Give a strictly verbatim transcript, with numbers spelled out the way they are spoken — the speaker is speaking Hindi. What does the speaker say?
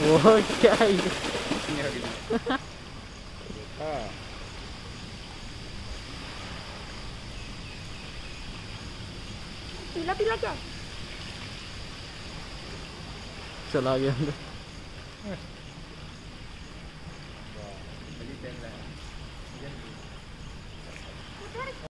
वो क्या है ये? पीला पीला क्या? चला गया अंदर।